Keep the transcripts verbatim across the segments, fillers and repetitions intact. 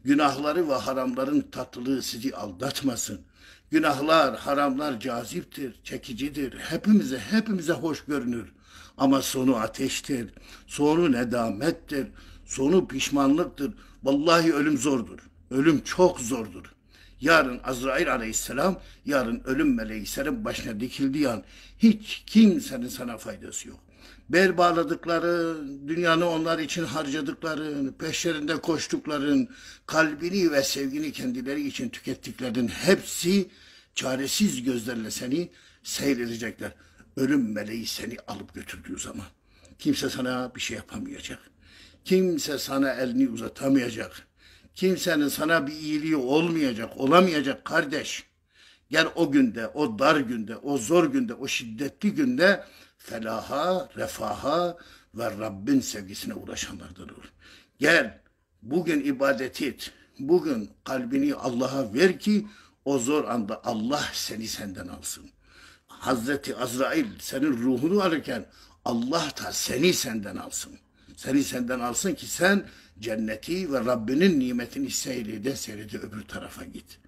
Günahları ve haramların tatlılığı sizi aldatmasın. Günahlar, haramlar caziptir, çekicidir. Hepimize, hepimize hoş görünür. Ama sonu ateştir, sonu nedamettir, sonu pişmanlıktır. Vallahi ölüm zordur. Ölüm çok zordur. Yarın Azrail aleyhisselam, yarın ölüm meleği senin başına dikildiği an hiç kimsenin sana faydası yok. Bel bağladıkları, dünyanı onlar için harcadıkların, peşlerinde koştukların, kalbini ve sevgini kendileri için tükettiklerinin hepsi çaresiz gözlerle seni seyredecekler. Ölüm meleği seni alıp götürdüğü zaman kimse sana bir şey yapamayacak. Kimse sana elini uzatamayacak. Kimsenin sana bir iyiliği olmayacak, olamayacak kardeş. Gel o günde, o dar günde, o zor günde, o şiddetli günde felaha, refaha ve Rabbin sevgisine ulaşanlardan ol. Gel, bugün ibadet et. Bugün kalbini Allah'a ver ki o zor anda Allah seni senden alsın. Hazreti Azrail senin ruhunu alırken Allah da seni senden alsın. Seni senden alsın ki sen cenneti ve Rabbinin nimetini seyrede seyrede öbür tarafa git.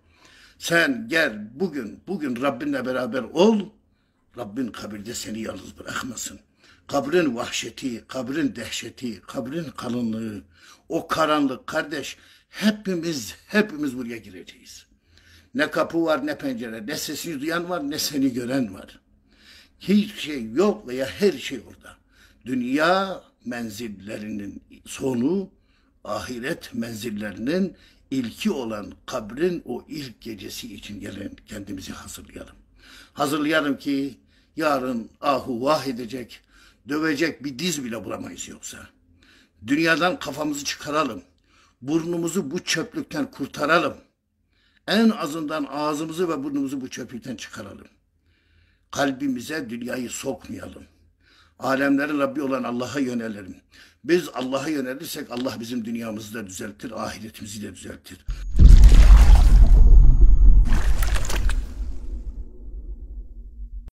Sen gel bugün, bugün Rabbinle beraber ol. Rabbin kabirde seni yalnız bırakmasın. Kabrin vahşeti, kabrin dehşeti, kabrin kalınlığı, o karanlık kardeş, hepimiz, hepimiz buraya gireceğiz. Ne kapı var ne pencere, ne sesini duyan var ne seni gören var. Hiçbir şey yok veya her şey orada. Dünya menzillerinin sonu, ahiret menzillerinin ilki olan kabrin o ilk gecesi için gelen kendimizi hazırlayalım. Hazırlayalım ki yarın ahu vah edecek, dövecek bir diz bile bulamayız yoksa. Dünyadan kafamızı çıkaralım. Burnumuzu bu çöplükten kurtaralım. En azından ağzımızı ve burnumuzu bu çöplükten çıkaralım. Kalbimize dünyayı sokmayalım. Alemlerin Rabbi olan Allah'a yönelelim. Biz Allah'a yönelirsek Allah bizim dünyamızı da düzeltir, ahiretimizi de düzeltir.